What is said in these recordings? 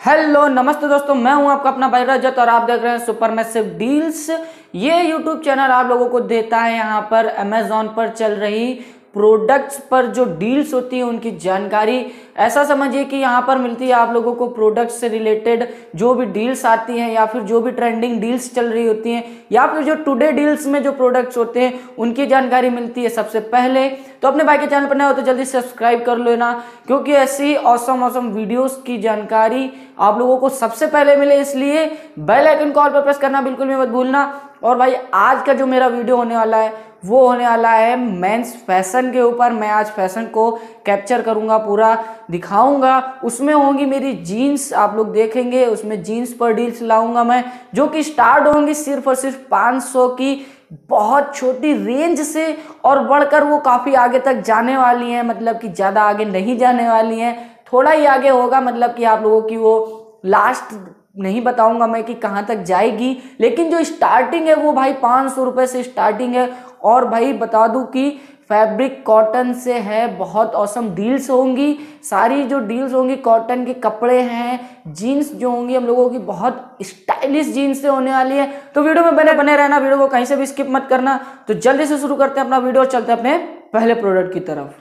Hello नमस्ते दोस्तों, मैं हूं आपका अपना भाई रजत और आप देख रहे हैं सुपर मैसिव डील्स। ये यूट्यूब चैनल आप लोगों को देता है यहाँ पर अमेजोन पर चल रही प्रोडक्ट्स पर जो डील्स होती है उनकी जानकारी। ऐसा समझिए कि यहाँ पर मिलती है आप लोगों को प्रोडक्ट्स से रिलेटेड जो भी डील्स आती हैं या फिर जो भी ट्रेंडिंग डील्स चल रही होती हैं या फिर जो टुडे डील्स में जो प्रोडक्ट्स होते हैं उनकी जानकारी मिलती है सबसे पहले। तो अपने भाई के चैनल पर नए हो तो जल्दी सब्सक्राइब कर लेना, क्योंकि ऐसी ऑसम वीडियोस की जानकारी आप लोगों को सबसे पहले मिले, इसलिए बेल आइकन को ऑल पर प्रेस करना बिल्कुल भी मत भूलना। और भाई आज का जो मेरा वीडियो होने वाला है वो होने वाला है मेंस फैशन के ऊपर। मैं आज फैशन को कैप्चर करूंगा, पूरा दिखाऊंगा। उसमें होंगी मेरी जीन्स, आप लोग देखेंगे उसमें जीन्स पर डील्स लाऊंगा मैं, जो कि स्टार्ट होंगी सिर्फ और सिर्फ 500 की बहुत छोटी रेंज से और बढ़कर वो काफ़ी आगे तक जाने वाली हैं। मतलब कि ज़्यादा आगे नहीं जाने वाली हैं, थोड़ा ही आगे होगा। मतलब कि आप लोगों की वो लास्ट नहीं बताऊंगा मैं कि कहाँ तक जाएगी, लेकिन जो स्टार्टिंग है वो भाई 500 रुपये से स्टार्टिंग है। और भाई बता दूं कि फैब्रिक कॉटन से है, बहुत औसम डील्स होंगी। सारी जो डील्स होंगी कॉटन के कपड़े हैं, जीन्स जो होंगी हम लोगों की बहुत स्टाइलिश जीन्स से होने वाली है। तो वीडियो में बने बने रहना, वीडियो को कहीं से भी स्किप मत करना। तो जल्दी से शुरू करते हैं अपना वीडियो और चलते हैं अपने पहले प्रोडक्ट की तरफ।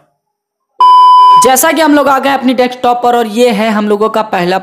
जैसा कि हम लोग आ गए अपनी डेस्कटॉप पर और ये है हम लोगों का पहला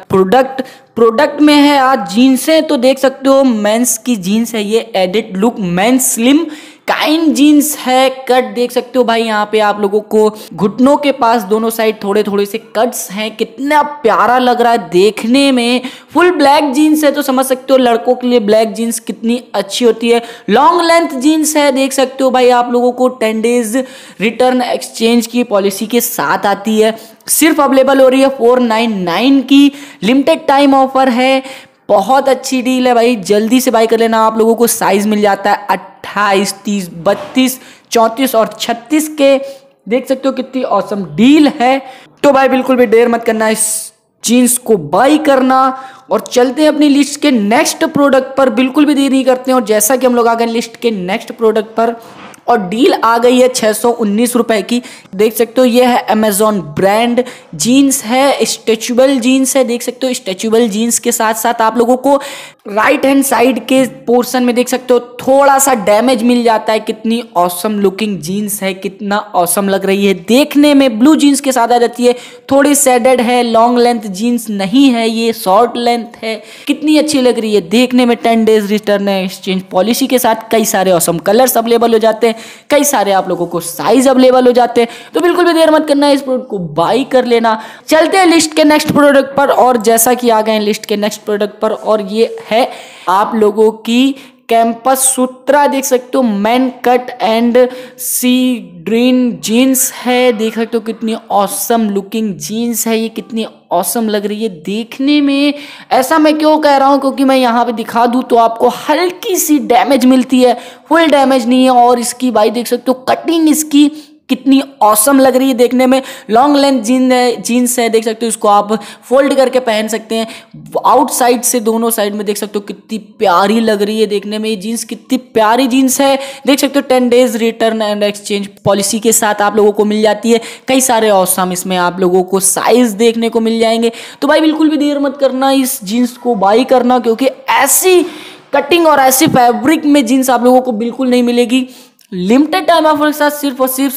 प्रोडक्ट में है आज जीन्सें। तो देख सकते हो मेंस की जीन्स है, ये edit look men's slim kine jeans है। कट देख सकते हो भाई, यहाँ पे आप लोगों को घुटनों के पास दोनों साइड थोड़े थोड़े से कट्स हैं। कितना प्यारा लग रहा है देखने में। फुल ब्लैक जीन्स है तो समझ सकते हो लड़कों के लिए ब्लैक जीन्स कितनी अच्छी होती है। लॉन्ग लेंथ जीन्स है, देख सकते हो भाई आप लोगों को 10 डेज रिटर्न एक्सचेंज की पॉलिसी के साथ आती है। सिर्फ अवेलेबल हो रही है 499 की, लिमिटेड टाइम ऑफर है। बहुत अच्छी डील है भाई, जल्दी से बाय कर लेना। आप लोगों को साइज मिल जाता है 28, 30, 32, 34 और 36 के। देख सकते हो कितनी औसम डील है। तो भाई बिल्कुल भी देर मत करना, इस जीन्स को बाय करना। और चलते हैं अपनी लिस्ट के नेक्स्ट प्रोडक्ट पर, बिल्कुल भी देर नहीं करते हैं। और जैसा कि हम लोग आ गए लिस्ट के नेक्स्ट प्रोडक्ट पर और डील आ गई है 619 रुपए की। देख सकते हो ये है अमेजॉन ब्रांड जीन्स है, स्ट्रेचेबल जीन्स है। देख सकते हो स्ट्रेचेबल जीन्स के साथ साथ आप लोगों को राइट हैंड साइड के पोर्शन में देख सकते हो थोड़ा सा डैमेज मिल जाता है। कितनी ऑसम लुकिंग जीन्स है, कितना ऑसम लग रही है देखने में। ब्लू जीन्स के साथ आ जाती है, थोड़ी शेडेड है, लॉन्ग लेंथ जीन्स नहीं है, ये शॉर्ट लेंथ है। कितनी अच्छी लग रही है देखने में। 10 डेज रिटर्न एक्सचेंज पॉलिसी के साथ कई सारे ऑसम कलर्स अवेलेबल हो जाते हैं, कई सारे आप लोगों को साइज अवेलेबल हो जाते हैं। तो बिल्कुल भी देर मत करना, इस प्रोडक्ट को बाय कर लेना। चलते हैं लिस्ट के नेक्स्ट प्रोडक्ट पर। और जैसा कि आ गए लिस्ट के नेक्स्ट प्रोडक्ट पर और ये है आप लोगों की कैंपस सूत्रा। देख सकते हो man cut and sea green jeans है। देख सकते हो कितनी ऑसम लुकिंग जीन्स है, ये कितनी ऑसम लग रही है देखने में। ऐसा मैं क्यों कह रहा हूं, क्योंकि मैं यहाँ पे दिखा दूं तो आपको हल्की सी डैमेज मिलती है, फुल डैमेज नहीं है। और इसकी भाई देख सकते हो कटिंग इसकी कितनी ऑसम लग रही है देखने में। लॉन्ग लेंथ जीन्स है, देख सकते हो इसको आप फोल्ड करके पहन सकते हैं। आउटसाइड से दोनों साइड में देख सकते हो कितनी प्यारी लग रही है देखने में। ये जीन्स कितनी प्यारी जीन्स है, देख सकते हो 10 days return and exchange policy के साथ आप लोगों को मिल जाती है। कई सारे ऑसम इसमें आप लोगों को साइज देखने को मिल जाएंगे। तो भाई बिल्कुल भी देर मत करना, इस जीन्स को बाई करना, क्योंकि ऐसी कटिंग और ऐसी फैब्रिक में जीन्स आप लोगों को बिल्कुल नहीं मिलेगी। लिमिटेड टाइम ऑफर के साथ सिर्फ और सिर्फ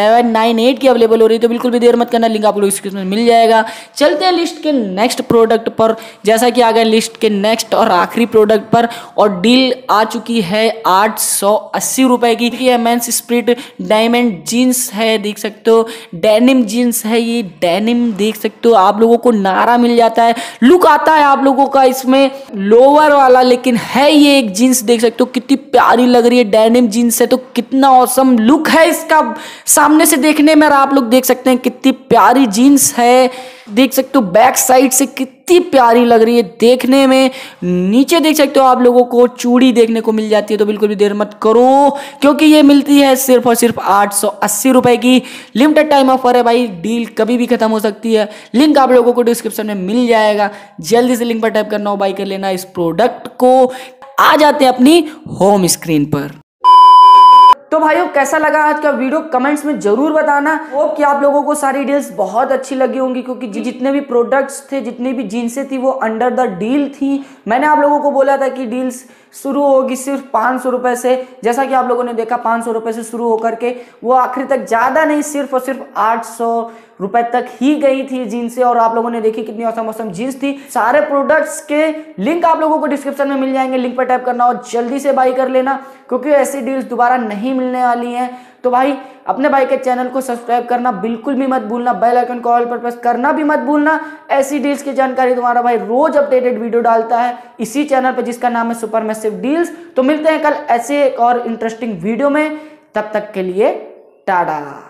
798 की अवेलेबल हो रही है। तो बिल्कुल भी देर मत करना, लिंक आप लोग डिस्क्रिप्शन में मिल जाएगा। चलते हैं लिस्ट के नेक्स्ट प्रोडक्ट पर। जैसा कि आ गए लिस्ट के नेक्स्ट और आखिरी प्रोडक्ट पर और डील आ चुकी है 880 रुपए की। ये मेंस स्प्रिट डायमंड जीन्स है, देख सकते हो डेनिम जीन्स है। ये डेनिम देख सकते हो आप लोगों को नारा मिल जाता है, लुक आता है आप लोगों का इसमें लोअर वाला, लेकिन है ये एक जीन्स देख सकते हो कितनी प्यारी लग रही है। डेनिम जीन्स है तो कितना ऑसम लुक है इसका सामने से देखने में। आप लोग देख सकते हैं कितनी प्यारी जीन्स है, देख सकते हो बैक साइड से कितनी प्यारी लग रही है देखने में। नीचे देख सकते हो आप लोगों को चूड़ी देखने को मिल जाती है। तो बिल्कुल भी देर मत करो, क्योंकि ये मिलती है सिर्फ और सिर्फ 880 रुपए की। लिमिटेड टाइम ऑफर है भाई, डील कभी भी खत्म हो सकती है। लिंक आप लोगों को डिस्क्रिप्शन में मिल जाएगा, जल्दी से लिंक पर टाइप करना हो, बाय कर लेना इस प्रोडक्ट को। आ जाते हैं अपनी होम स्क्रीन पर। तो भाइयों कैसा लगा आज का वीडियो कमेंट्स में जरूर बताना। होप कि आप लोगों को सारी डील्स बहुत अच्छी लगी होंगी, क्योंकि जितने भी प्रोडक्ट्स थे, जितनी भी जींसें थी, वो अंडर द डील थी। मैंने आप लोगों को बोला था कि डील्स शुरू होगी सिर्फ 500 रुपए से, जैसा कि आप लोगों ने देखा 500 रुपए से शुरू होकर के वो आखिर तक ज्यादा नहीं, सिर्फ और सिर्फ 800 रुपए तक ही गई थी जीन्सें। और आप लोगों ने देखी कितनी औसम जीन्स थी। सारे प्रोडक्ट्स के लिंक आप लोगों को डिस्क्रिप्शन में मिल जाएंगे, लिंक पर टैप करना और जल्दी से बाई कर लेना, क्योंकि ऐसी डील्स दोबारा नहीं मिलने वाली हैं। तो भाई अपने भाई के चैनल को सब्सक्राइब करना बिल्कुल भी मत भूलना, बेल आइकन को ऑल पर प्रेस करना भी मत भूलना। ऐसी डील्स की जानकारी तुम्हारा भाई रोज अपडेटेड वीडियो डालता है इसी चैनल पर, जिसका नाम है सुपर मैसिव डील्स। तो मिलते हैं कल ऐसे एक और इंटरेस्टिंग वीडियो में, तब तक के लिए टाटा।